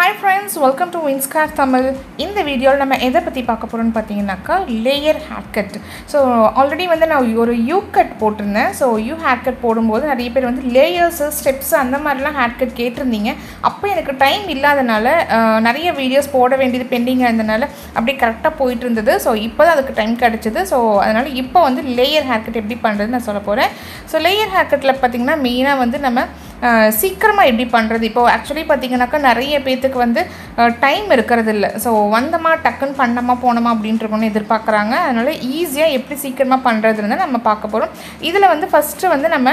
Hi friends, welcome to vinscaretamil. In the video நம்ம எதை பத்தி பார்க்க போறோம்னு பாத்தீங்கன்னாக்கா layer haircut. So already வந்து நான் ஒரு U cut போட்டுருந்தேன். So U haircut போடும்போது நிறைய பேர் வந்து layers, steps அந்த மாதிரிலாம் haircut கேட்டிருந்தீங்க. அப்போ எனக்கு டைம் இல்லாதனால நிறைய வீடியோஸ் போட வேண்டியது பெண்டிங்காக இருந்தனால அப்படியே கரெக்டாக போயிட்டு இருந்தது. ஸோ இப்போ தான் அதுக்கு டைம் கிடச்சிது. ஸோ அதனால் இப்போ வந்து லேயர் ஹேர்கட் எப்படி பண்ணுறதுன்னு நான் சொல்ல போகிறேன். ஸோ லேயர் ஹேர்கட்டில் பார்த்திங்கன்னா மெயினாக வந்து நம்ம சீக்கிரமாக எப்படி பண்ணுறது. இப்போது ஆக்சுவலி பார்த்திங்கனாக்கா நிறைய பேர்த்துக்கு வந்து டைம் இருக்கிறது இல்லை. ஸோ வந்தமா டக்குன்னு பண்ணமா போனோமா அப்படின்றவங்க எதிர்பார்க்குறாங்க. அதனால் ஈஸியாக எப்படி சீக்கிரமாக பண்ணுறதுன்னு நம்ம பார்க்க போகிறோம். இதில் வந்து ஃபஸ்ட்டு வந்து நம்ம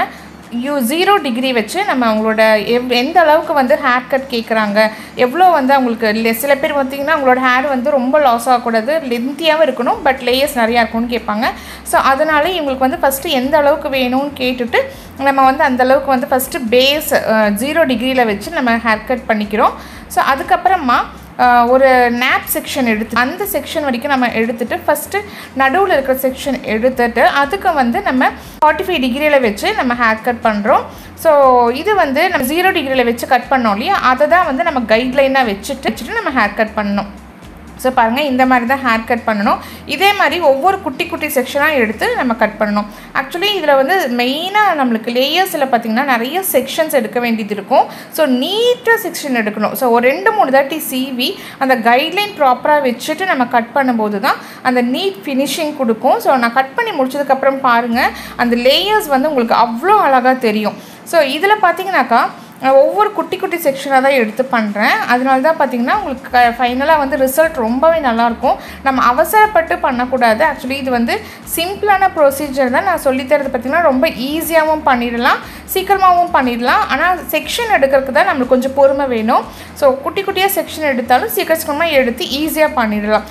0 டிகிரி வச்சு நம்ம அவங்களோட எந்த அளவுக்கு வந்து ஹேர் கட் கேட்குறாங்க, எவ்வளோ வந்து அவங்களுக்கு சில பேர் பார்த்திங்கன்னா அவங்களோட ஹேர் வந்து ரொம்ப லாஸ் ஆகக்கூடாது, லென்த்தியாகவும் இருக்கணும், பட் லேயர்ஸ் நிறையா இருக்கும்னு கேட்பாங்க. ஸோ அதனால இவங்களுக்கு வந்து ஃபஸ்ட்டு எந்த அளவுக்கு வேணும்னு கேட்டுட்டு நம்ம வந்து அந்தளவுக்கு வந்து ஃபஸ்ட்டு பேஸ் 0 டிகிரியில் வச்சு நம்ம ஹேர் கட் பண்ணிக்கிறோம். ஸோ அதுக்கப்புறமா ஒரு நேப் செக்ஷன் எடுத்து அந்த செக்ஷன் வரைக்கும் நம்ம எடுத்துகிட்டு ஃபஸ்ட்டு நடுவில் இருக்கிற செக்ஷன் எடுத்துகிட்டு அதுக்கு வந்து நம்ம 45 டிகிரியில் வச்சு நம்ம ஹேர் கட் பண்ணுறோம். ஸோ இது வந்து நம்ம 0 டிகிரியில் வச்சு கட் பண்ணோம் இல்லையா, அதை தான் வந்து நம்ம கைட்லைனாக வச்சுட்டு நம்ம ஹேர் கட் பண்ணணும். ஸோ பாருங்கள், இந்த மாதிரி தான் ஹேர் கட் பண்ணணும். இதே மாதிரி ஒவ்வொரு குட்டி குட்டி செக்ஷனாக எடுத்து நம்ம கட் பண்ணணும். ஆக்சுவலி இதில் வந்து மெயினாக நம்மளுக்கு லேயர்ஸில் பார்த்திங்கன்னா நிறைய செக்ஷன்ஸ் எடுக்க வேண்டியது இருக்கும். ஸோ நீட்டாக செக்ஷன் எடுக்கணும். ஸோ ஒரு 2-3 தாட்டி சீவி அந்த கைட்லைன் ப்ராப்பராக வச்சுட்டு நம்ம கட் பண்ணும்போது தான் அந்த நீட் ஃபினிஷிங் கொடுக்கும். ஸோ நான் கட் பண்ணி முடிச்சதுக்கப்புறம் பாருங்கள், அந்த லேயர்ஸ் வந்து உங்களுக்கு அவ்வளோ அழகாக தெரியும். ஸோ இதில் பார்த்திங்கனாக்கா ஒவ்வொரு குட்டி குட்டி செக்ஷனாக தான் எடுத்து பண்ணுறேன். அதனால தான் பார்த்திங்கன்னா உங்களுக்கு ஃபைனலாக வந்து ரிசல்ட் ரொம்பவே நல்லாயிருக்கும். நம்ம அவசரப்பட்டு பண்ணக்கூடாது. ஆக்சுவலி இது வந்து சிம்பிளான ப்ரொசீஜர் தான். நான் சொல்லித்தரது பார்த்திங்கன்னா ரொம்ப ஈஸியாகவும் பண்ணிடலாம், சீக்கிரமாகவும் பண்ணிடலாம். ஆனால் செக்ஷன் எடுக்கிறதுக்கு தான் நம்மளுக்கு கொஞ்சம் பொறுமை வேணும். ஸோ குட்டி குட்டியாக செக்ஷன் எடுத்தாலும் சீக்கிரமாக எடுத்து ஈஸியாக பண்ணிடலாம்.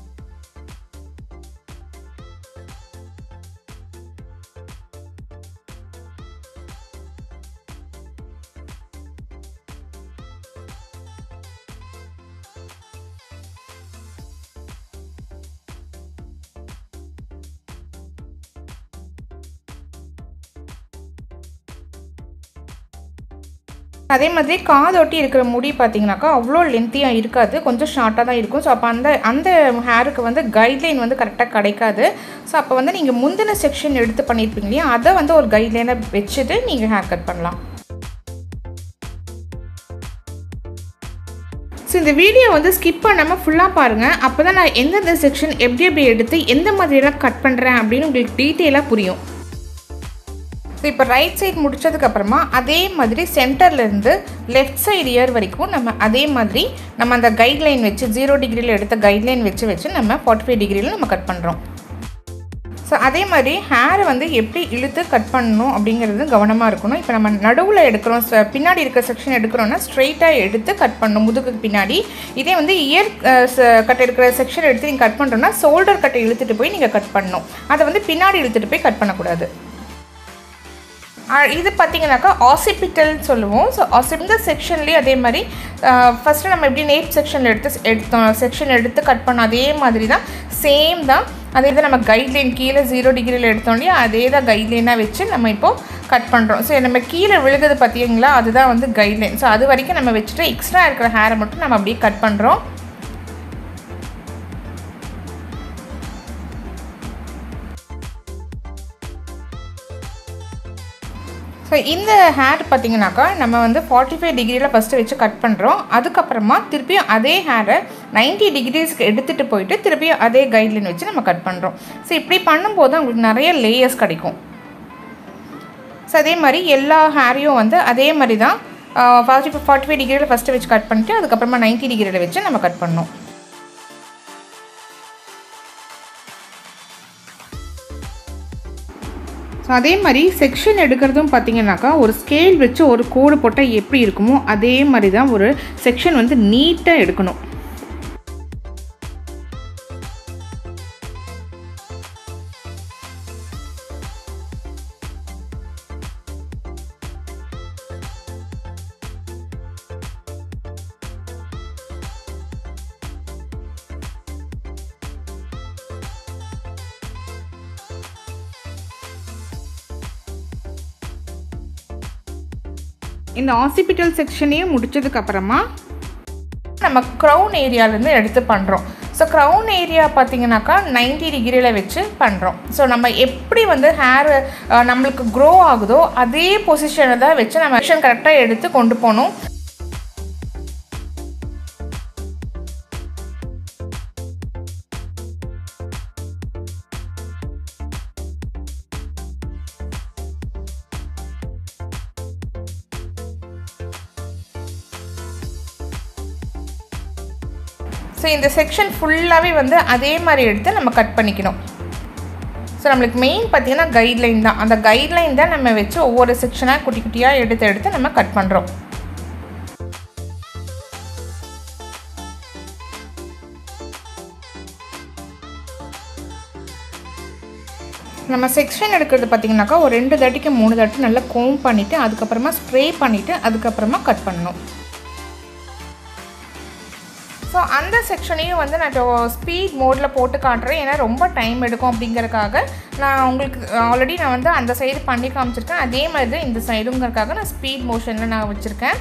அதே மாதிரி காதொட்டி இருக்கிற முடி பார்த்திங்கனாக்கா அவ்வளோ லென்த்தியாக இருக்காது, கொஞ்சம் ஷார்ட்டாக தான் இருக்கும். ஸோ அப்போ அந்த ஹேருக்கு வந்து கைட்லைன் வந்து கரெக்டாக கிடைக்காது. ஸோ அப்போ வந்து நீங்கள் முந்தின செக்ஷன் எடுத்து பண்ணியிருப்பீங்க இல்லையா, அதை வந்து ஒரு கைட்லைனை வச்சுட்டு நீங்கள் ஹேர் கட் பண்ணலாம். ஸோ இந்த வீடியோ வந்து ஸ்கிப் பண்ணாமல் ஃபுல்லாக பாருங்கள். அப்போ தான் நான் எந்தெந்த செக்ஷன் எப்படி எடுத்து எந்த மாதிரியெல்லாம் கட் பண்ணுறேன் அப்படின்னு உங்களுக்கு டீட்டெயிலாக புரியும். ஸோ இப்போ ரைட் சைட் முடித்ததுக்கப்புறமா அதே மாதிரி சென்டர்லேருந்து லெஃப்ட் சைடு இயர் வரைக்கும் நம்ம அதே மாதிரி நம்ம அந்த கைட்லைன் வச்சு 0 டிகிரியில் எடுத்த கைட்லைன் வச்சு நம்ம 45 டிகிரியில் நம்ம கட் பண்ணுறோம். ஸோ அதே மாதிரி ஹேரை வந்து எப்படி இழுத்து கட் பண்ணணும் அப்படிங்கிறது கவனமாக இருக்கணும். இப்போ நம்ம நடுவில் எடுக்கிறோம், பின்னாடி இருக்கிற செக்ஷன் எடுக்கிறோன்னா ஸ்ட்ரெயிட்டாக எடுத்து கட் பண்ணணும் முதுகுக்கு பின்னாடி. இதே வந்து இயர் கட் எடுக்கிற செக்ஷன் எடுத்து நீங்கள் கட் பண்ணுறோன்னா ஷோல்டர் கட்டை இழுத்துட்டு போய் நீங்கள் கட் பண்ணணும். அதை வந்து பின்னாடி இழுத்துட்டு போய் கட் பண்ணக்கூடாது. இது பார்த்திங்கனாக்கா ஆசிபிட்டல்னு சொல்லுவோம். ஸோ இந்த செக்ஷன்லேயே அதே மாதிரி ஃபஸ்ட்டு நம்ம எப்படி நேப் செக்ஷனில் செக்ஷன் எடுத்து கட் பண்ணோம் அதே மாதிரி தான், சேம் தான். அதே தான் நம்ம கைட்லைன் கீழே 0 டிகிரியில் எடுத்தோம் இல்லையா, அதே தான் கைட்லைனாக வச்சு நம்ம இப்போது கட் பண்ணுறோம். ஸோ நம்ம கீழே விழுகுது பார்த்தீங்களா, அதுதான் வந்து கைட்லைன். ஸோ அது வரைக்கும் நம்ம வச்சுட்டு எக்ஸ்ட்ரா இருக்கிற ஹேரை மட்டும் நம்ம அப்படியே கட் பண்ணுறோம். ஸோ இந்த ஹேர் பார்த்திங்கனாக்கா நம்ம வந்து 45 டிகிரியில் ஃபஸ்ட்டு வச்சு கட் பண்ணுறோம். அதுக்கப்புறமா திருப்பியும் அதே ஹேரை 90 டிகிரிஸ்க்கு எடுத்துகிட்டு போயிட்டு திருப்பியும் அதே கைட்லைன் வச்சு நம்ம கட் பண்ணுறோம். ஸோ இப்படி பண்ணும்போது உங்களுக்கு நிறைய லேயர்ஸ் கிடைக்கும். ஸோ அதே மாதிரி எல்லா ஹேரையும் வந்து அதே மாதிரி தான் 45 டிகிரியில் ஃபஸ்ட்டு வச்சு கட் பண்ணிட்டு அதுக்கப்புறமா 90 டிகிரியில் வச்சு நம்ம கட் பண்ணோம். ஸோ அதே மாதிரி செக்ஷன் எடுக்கிறதும் பார்த்திங்கனாக்கா ஒரு ஸ்கேல் வச்சு ஒரு கோடு போட்டால் எப்படி இருக்குமோ அதே மாதிரி தான் ஒரு செக்ஷன் வந்து நீட்டாக எடுக்கணும். இந்த ஆசிபிட்டல் செக்ஷனையும் முடிச்சதுக்கு அப்புறமா நம்ம க்ரௌன் ஏரியாவிலேருந்து எடுத்து பண்ணுறோம். ஸோ க்ரௌன் ஏரியா பார்த்திங்கனாக்கா 90 டிகிரியில் வச்சு பண்ணுறோம். ஸோ நம்ம எப்படி வந்து ஹேர் நம்மளுக்கு க்ரோ ஆகுதோ அதே பொசிஷனில் தான் வச்சு நம்ம பொசிஷன் கரெக்டாக எடுத்து கொண்டு போகணும். ஸோ இந்த செக்ஷன் ஃபுல்லாகவே வந்து அதே மாதிரி எடுத்து நம்ம கட் பண்ணிக்கணும். ஸோ நம்மளுக்கு மெயின் பார்த்திங்கன்னா கைட்லைன் தான். அந்த கைட்லைன் தான் நம்ம வச்சு ஒவ்வொரு செக்ஷனாக குட்டி குட்டியாக எடுத்து நம்ம கட் பண்ணுறோம். நம்ம செக்ஷன் எடுக்கிறது பார்த்திங்கனாக்கா ஒரு 2 தாட்டிக்கு 3 தாட்டி நல்லா கோம் பண்ணிவிட்டு அதுக்கப்புறமா ஸ்ப்ரே பண்ணிவிட்டு அதுக்கப்புறமா கட் பண்ணணும். ஸோ அந்த செக்ஷனையும் வந்து நான் ஸ்பீட் மோடில் போட்டு காட்டுறேன். ஏன்னா ரொம்ப டைம் எடுக்கும் அப்படிங்கிறதுக்காக நான் உங்களுக்கு ஆல்ரெடி நான் வந்து அந்த சைடு பண்ணி காமிச்சிருக்கேன். அதே மாதிரி தான் இந்த சைடுங்கிறதுக்காக நான் ஸ்பீட் மோஷனில் நான் வச்சுருக்கேன்.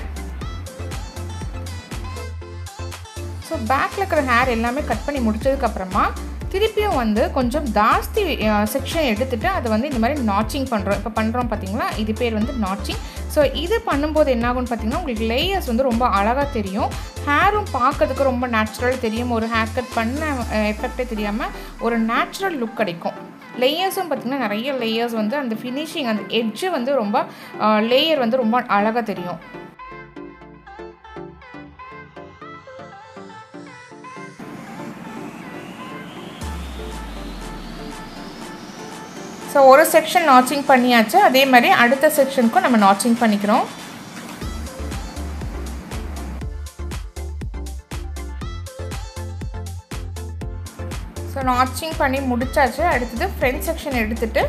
ஸோ பேக்கில் இருக்கிற ஹேர் எல்லாமே கட் பண்ணி முடிச்சதுக்கப்புறமா திருப்பியும் வந்து கொஞ்சம் ஜாஸ்தி செக்ஷன் எடுத்துகிட்டு அதை வந்து இந்த மாதிரி நாச்சிங் பண்ணுறோம். இப்போ பண்ணுறோம் பார்த்திங்களா, இது பேர் வந்து நாச்சிங். ஸோ இது பண்ணும்போது என்னாகும்னு பார்த்திங்கன்னா உங்களுக்கு லேயர்ஸ் வந்து ரொம்ப அழகாக தெரியும். ஹேரும் பார்க்கறதுக்கு ரொம்ப நேச்சுரல் தெரியும். ஒரு ஹேர் கட் பண்ண எஃபெக்டே தெரியாமல் ஒரு நேச்சுரல் லுக் கிடைக்கும். லேயர்ஸும் பார்த்திங்கன்னா நிறைய லேயர்ஸ் வந்து அந்த ஃபினிஷிங் அந்த எட்ஜு வந்து ரொம்ப லேயர் வந்து ரொம்ப அழகாக தெரியும். ஸோ ஒரு செக்ஷன் நாச்சிங் பண்ணியாச்சு. அதே மாதிரி அடுத்த செக்ஷனுக்கும் நம்ம நாச்சிங் பண்ணிக்கிறோம். ஸோ நாச்சிங் பண்ணி முடிச்சாச்சு. அடுத்தது ஃப்ரண்ட் செக்ஷன் எடுத்துகிட்டு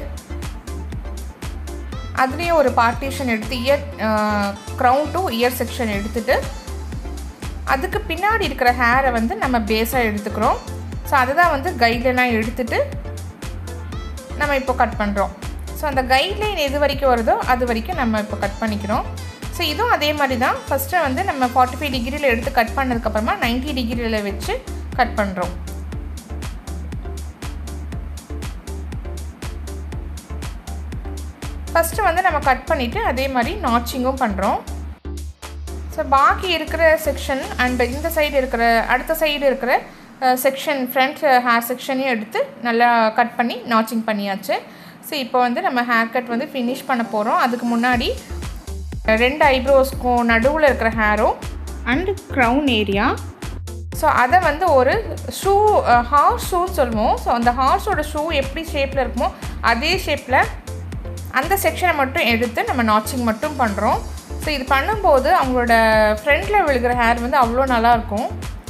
அதுலேயும் ஒரு பார்ட்டிஷன் எடுத்து ear crown to ear section எடுத்துகிட்டு அதுக்கு பின்னாடி இருக்கிற ஹேரை வந்து நம்ம பேஸாக எடுத்துக்கிறோம். ஸோ அதுதான் வந்து கைட்லைனாக எடுத்துகிட்டு நம்ம இப்போ கட் பண்ணுறோம். ஸோ அந்த கைட்லைன் எது வரைக்கும் வருதோ அது வரைக்கும் நம்ம இப்போ கட் பண்ணிக்கிறோம். ஸோ இதுவும் அதே மாதிரி தான். ஃபஸ்ட்டு வந்து நம்ம 45 டிகிரியில் எடுத்து கட் பண்ணதுக்கப்புறமா 90 டிகிரியில் வச்சு கட் பண்ணுறோம். ஃபஸ்ட்டு வந்து நம்ம கட் பண்ணிவிட்டு அதே மாதிரி நாச்சிங்கும் பண்ணுறோம். ஸோ பாக்கி இருக்கிற செக்ஷன் அண்ட் இந்த சைடு இருக்கிற அடுத்த சைடு இருக்கிற செக்ஷன் ஃப்ரண்ட் ஹேர் செக்ஷனையும் எடுத்து நல்லா கட் பண்ணி நாச்சிங் பண்ணியாச்சு. ஸோ இப்போ வந்து நம்ம ஹேர் கட் வந்து ஃபினிஷ் பண்ண போகிறோம். அதுக்கு முன்னாடி 2 ஐப்ரோஸ்க்கும் நடுவில் இருக்கிற ஹேரும் அண்ட் க்ரௌன் ஏரியா, ஸோ அதை வந்து ஒரு ஷூ ஹார்ஸ் ஷூன்னு சொல்லுவோம். ஸோ அந்த ஹார்ஸோட ஷூ எப்படி ஷேப்பில் இருக்குமோ அதே ஷேப்பில் அந்த செக்ஷனை மட்டும் எடுத்து நம்ம நாச்சிங் மட்டும் பண்ணுறோம். ஸோ இது பண்ணும்போது அவங்களோட ஃப்ரண்டில் விழுகிற ஹேர் வந்து அவ்வளோ நல்லாயிருக்கும்.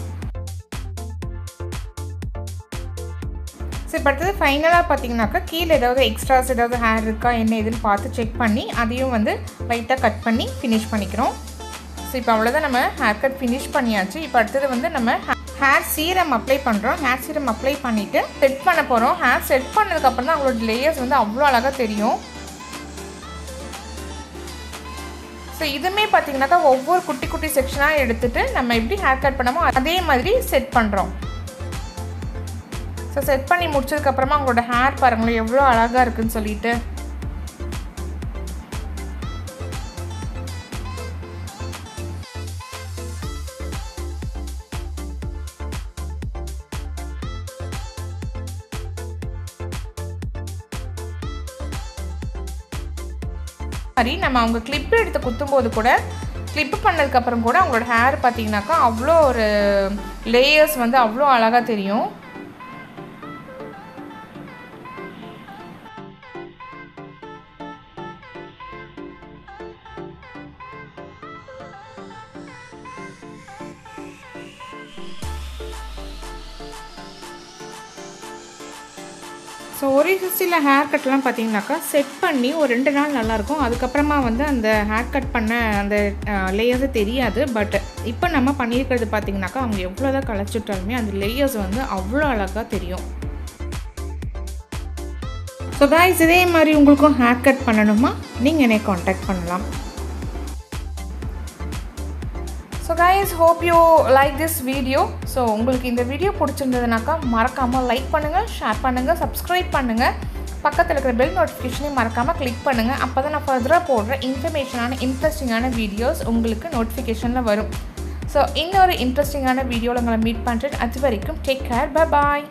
ஸோ இப்போ அடுத்தது ஃபைனலாக பார்த்தீங்கன்னாக்கா கீழே ஏதாவது எக்ஸ்ட்ராஸ் ஏதாவது ஹேர் இருக்கா என்ன எதுன்னு பார்த்து செக் பண்ணி அதையும் வந்து லைட்டாக கட் பண்ணி ஃபினிஷ் பண்ணிக்கிறோம். ஸோ இப்போ அவ்வளோதான், நம்ம ஹேர் கட் ஃபினிஷ் பண்ணியாச்சு. இப்போ அடுத்தது வந்து நம்ம ஹேர் சீரம் அப்ளை பண்ணுறோம். ஹேர் சீரம் அப்ளை பண்ணிவிட்டு செட் பண்ண போகிறோம். ஹேர் செட் பண்ணதுக்கப்புறம் தான் அவங்களோட லேயர்ஸ் வந்து அவ்வளோ அழகாக தெரியும். ஸோ இதுவுமே பார்த்திங்கனாக்கா ஒவ்வொரு குட்டி குட்டி செக்ஷனாக எடுத்துகிட்டு நம்ம எப்படி ஹேர் கட் பண்ணமோ அதே மாதிரி செட் பண்ணுறோம். ஸோ செட் பண்ணி முடிச்சதுக்கப்புறமா அவங்களோட ஹேர் பாருங்களேன் எவ்வளோ அழகாக இருக்குதுன்னு சொல்லிட்டு. சரி, நம்ம அவங்க கிளிப் எடுத்து குத்தும்போது கூட கிளிப்பு பண்ணதுக்கப்புறம் கூட அவங்களோட ஹேர் பார்த்திங்கனாக்கா அவ்வளோ ஒரு லேயர்ஸ் வந்து அவ்வளோ அழகாக தெரியும். ஸோ ஒரு சில ஹேர் கட்லாம் பார்த்திங்கனாக்கா செட் பண்ணி ஒரு 2 நாள் நல்லாயிருக்கும். அதுக்கப்புறமா வந்து அந்த ஹேர் கட் பண்ண அந்த லேயர்ஸு தெரியாது. பட் இப்போ நம்ம பண்ணியிருக்கிறது பார்த்திங்கனாக்கா அவங்க எவ்வளோ தான் களைச்சிட்டாலுமே அந்த லேயர்ஸ் வந்து அவ்வளோ அழகாக தெரியும். ஸோ காய்ஸ், இதே மாதிரி உங்களுக்கும் ஹேர் கட் பண்ணணுமா நீங்கள் என்னை காண்டாக்ட் பண்ணலாம். So so guys hope you like this video. ஸோ உங்களுக்கு இந்த வீடியோ பிடிச்சிருந்ததுனாக்கா மறக்காமல் லைக் பண்ணுங்கள், ஷேர் பண்ணுங்கள், சப்ஸ்கிரைப் பண்ணுங்கள். பக்கத்தில் இருக்கிற பெல் நோட்டிஃபிகேஷனையும் மறக்காமல் கிளிக் பண்ணுங்கள். அப்போ தான் நான் ஃபர்தராக போடுற இன்ஃபர்மேஷனான இன்ட்ரெஸ்டிங்கான வீடியோஸ் உங்களுக்கு நோட்டிஃபிகேஷனில் வரும். ஸோ இன்னொரு இன்ட்ரெஸ்டிங்கான வீடியோவில் உங்களை மீட் பண்ணுறேன். அது வரைக்கும் டேக் கேர், பை பாய்.